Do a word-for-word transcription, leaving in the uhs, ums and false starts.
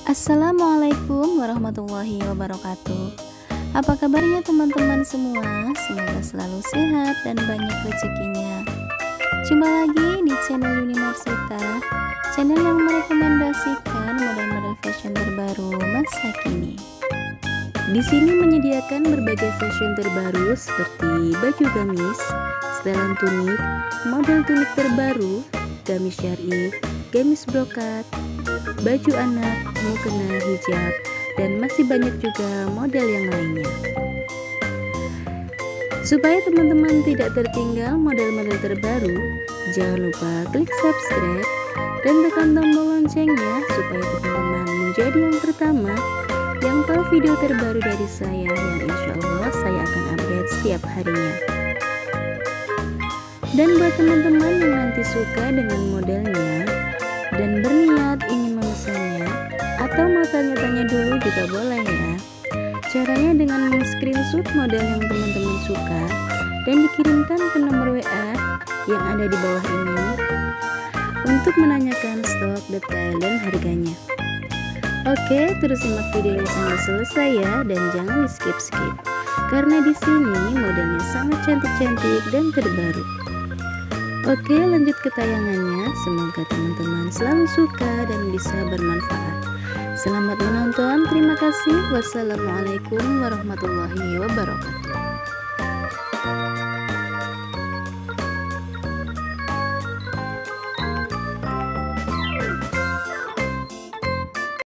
Assalamualaikum warahmatullahi wabarakatuh. Apa kabarnya teman-teman semua? Semoga selalu sehat dan banyak rezekinya. Jumpa lagi di channel Unimarsita, channel yang merekomendasikan model-model fashion terbaru masa kini. Di sini menyediakan berbagai fashion terbaru seperti baju gamis, setelan tunik, model tunik terbaru, gamis syar'i, gamis brokat, baju anak, mukena, hijab, dan masih banyak juga model yang lainnya. Supaya teman-teman tidak tertinggal model-model terbaru, jangan lupa klik subscribe dan tekan tombol loncengnya supaya teman-teman menjadi yang pertama yang tahu video terbaru dari saya, yang insya Allah saya akan update setiap harinya. Dan buat teman-teman yang nanti suka dengan modelnya dan berniat ingin memesannya atau mau tanya-tanya dulu juga boleh ya. Caranya dengan men-screenshot model yang teman-teman suka dan dikirimkan ke nomor W A yang ada di bawah ini untuk menanyakan stok, detail, dan harganya. Oke, terus simak videonya sampai selesai ya, dan jangan di skip-skip karena di sini modelnya sangat cantik-cantik dan terbaru. Oke, lanjut ke tayangannya. Semoga teman-teman selalu suka dan bisa bermanfaat. Selamat menonton, terima kasih. Wassalamualaikum warahmatullahi wabarakatuh.